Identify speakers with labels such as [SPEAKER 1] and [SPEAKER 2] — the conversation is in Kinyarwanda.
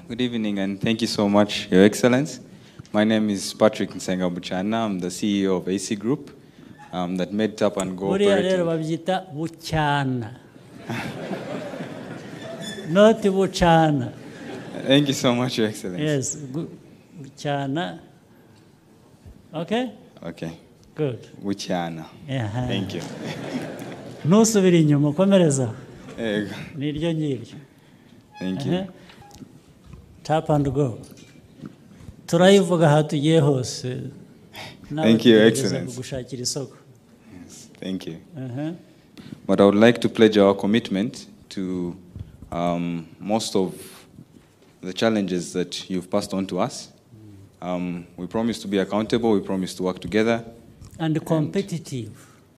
[SPEAKER 1] Good evening, and thank you so much, Your Excellence. My name is Patrick Nsenga Bucyana. I'm the CEO of AC Group that made Tap and Go
[SPEAKER 2] Burya rero
[SPEAKER 1] operating.
[SPEAKER 2] babyita Bucyana. Not Bucana.
[SPEAKER 1] Thank you so much, Your Excellence.
[SPEAKER 2] Yes, Bucyana. Okay?
[SPEAKER 1] Okay.
[SPEAKER 2] Good.
[SPEAKER 1] Bucyana.
[SPEAKER 2] Yeah.
[SPEAKER 1] Thank you.
[SPEAKER 2] Ntusubire inyuma ukomereza.
[SPEAKER 1] There you go.
[SPEAKER 2] Niryo ngiryo.
[SPEAKER 1] Thank you.
[SPEAKER 2] Tap and Go. Turayivuga aha tugiye hose.
[SPEAKER 1] Thank you, Your Excellence.
[SPEAKER 2] Gushakira isoko.
[SPEAKER 1] Yes, thank you. But I would like to pledge our commitment to most of the challenges that you've passed on to us. We promise to be accountable. We promise to work together.
[SPEAKER 2] And competitive.